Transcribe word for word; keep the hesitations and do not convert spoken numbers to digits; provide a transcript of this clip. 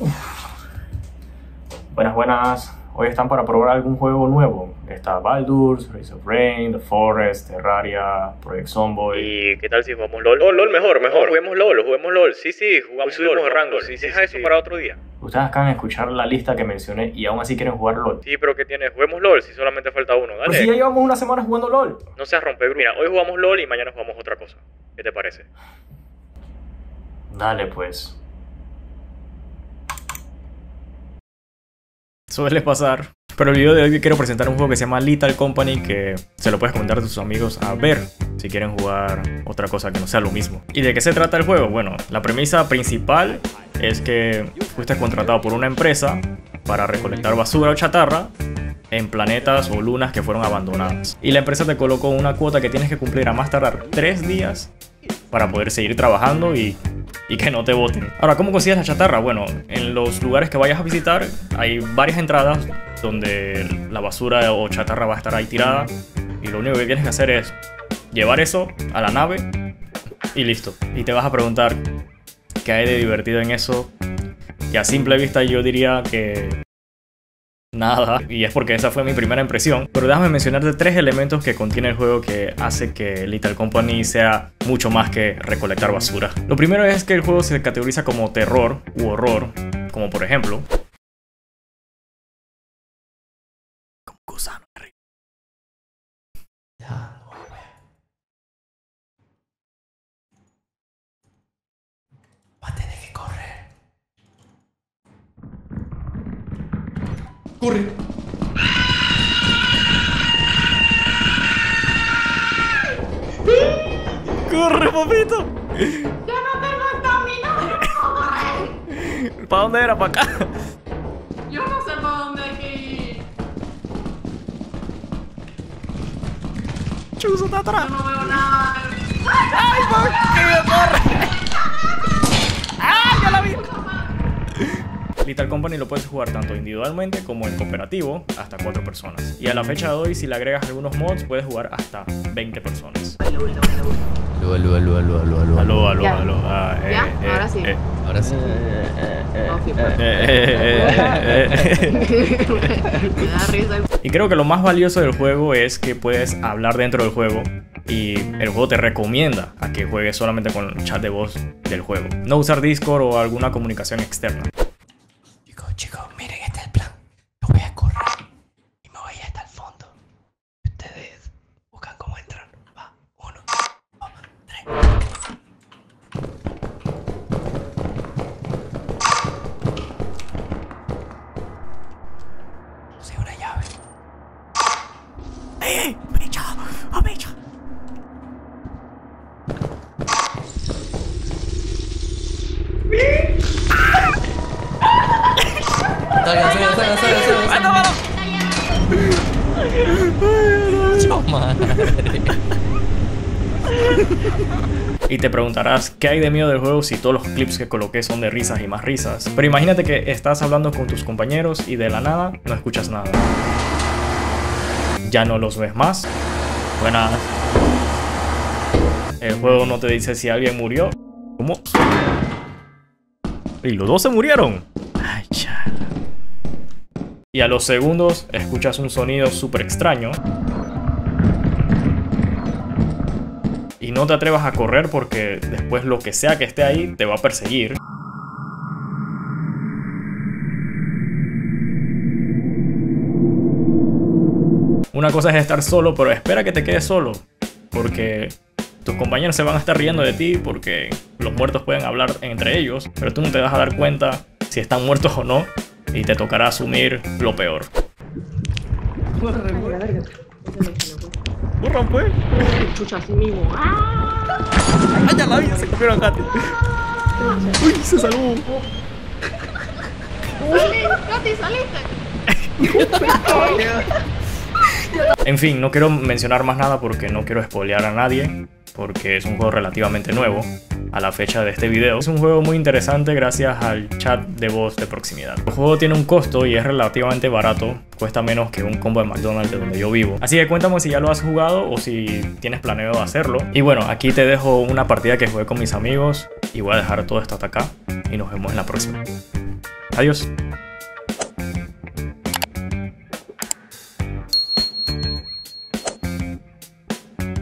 Buenas, buenas. Hoy están para probar algún juego nuevo. Está Baldur's, Rise of Rain, The Forest, Terraria, Project Zomboid. ¿Y qué tal si jugamos LOL? Oh, LOL mejor, mejor. Juguemos LOL, juguemos LOL. Sí, sí, jugamos LOL. Subimos rango, sí, sí. Deja sí, eso sí. Para otro día. Ustedes acaban de escuchar la lista que mencioné y aún así quieren jugar LOL. Sí, pero ¿qué tienes? Juguemos LOL si solamente falta uno, dale. Pues si ya llevamos una semana jugando LOL. No seas rompegru. Mira, hoy jugamos LOL y mañana jugamos otra cosa. ¿Qué te parece? Dale, pues. Suele pasar. Pero el video de hoy quiero presentar un juego que se llama Lethal Company, que se lo puedes comentar a tus amigos a ver si quieren jugar otra cosa que no sea lo mismo. ¿Y de qué se trata el juego? Bueno, la premisa principal es que fuiste contratado por una empresa para recolectar basura o chatarra en planetas o lunas que fueron abandonadas. Y la empresa te colocó una cuota que tienes que cumplir a más tardar tres días para poder seguir trabajando y, y que no te boten. Ahora, ¿cómo consigues la chatarra? Bueno, en los lugares que vayas a visitar hay varias entradas donde la basura o chatarra va a estar ahí tirada y lo único que tienes que hacer es llevar eso a la nave y listo. Y te vas a preguntar qué hay de divertido en eso, y a simple vista yo diría que nada, y es porque esa fue mi primera impresión. Pero déjame mencionarte tres elementos que contiene el juego que hace que Lethal Company sea mucho más que recolectar basura. Lo primero es que el juego se categoriza como terror u horror, como por ejemplo como gusano. Va a tener que correr. Corre. ¡Corre, papito! ¡Yo no tengo estamina! ¡Corre! ¿Para dónde era? ¿Para acá? Yo no sé para dónde hay que ir. Chuzo está atrás. Yo no veo nada. ¡Ay, por qué corre! ¡Ah, ya la vi! Lethal Company lo puedes jugar tanto individualmente como en cooperativo, hasta cuatro personas. Y a la fecha de hoy, si le agregas algunos mods, puedes jugar hasta veinte personas. Aló, aló, aló, aló, aló, aló. Aló, aló, Ya. aló. Ah, eh, ¿Ya? eh, Ahora sí. eh, Ahora sí. No, sí, pues. eh, eh, eh, eh. Me da risa. Y creo que lo más valioso del juego es que puedes hablar dentro del juego y el juego te recomienda a que juegues solamente con el chat de voz del juego. No usar Discord o alguna comunicación externa. Chicos, chicos, miren, este es el plan. Yo voy a correr y me voy hasta el fondo. Ustedes buscan cómo entran. Va, uno, dos, tres. Puse una llave. ¡Ey, ey! ¡Bicho! ¡Oh, bicho! Salga, salga, salga, salga, salga. ¡Yo, madre! Y te preguntarás qué hay de miedo del juego si todos los clips que coloqué son de risas y más risas. Pero imagínate que estás hablando con tus compañeros y de la nada no escuchas nada. Ya no los ves más. Buenas. El juego no te dice si alguien murió. ¿Cómo? Y los dos se murieron. Ay, chala. Y a los segundos escuchas un sonido súper extraño. Y no te atrevas a correr porque después lo que sea que esté ahí te va a perseguir. Una cosa es estar solo, pero espera que te quedes solo, porque tus compañeros se van a estar riendo de ti porque los muertos pueden hablar entre ellos, pero tú no te vas a dar cuenta si están muertos o no y te tocará asumir lo peor. ¡Burran, pues! Chucha, así mismo. ¡Ah! ¡Ay, ya la vi! Se comieron a Katy. ¡Uy, se salvó! ¡Salí! ¡Katy, saliste! En fin, no quiero mencionar más nada porque no quiero spoilear a nadie, porque es un juego relativamente nuevo a la fecha de este video. Es un juego muy interesante gracias al chat de voz de proximidad. El juego tiene un costo y es relativamente barato, cuesta menos que un combo de McDonald's de donde yo vivo. Así que cuéntame si ya lo has jugado o si tienes planeado hacerlo. Y bueno, aquí te dejo una partida que jugué con mis amigos y voy a dejar todo esto hasta acá y nos vemos en la próxima. Adiós.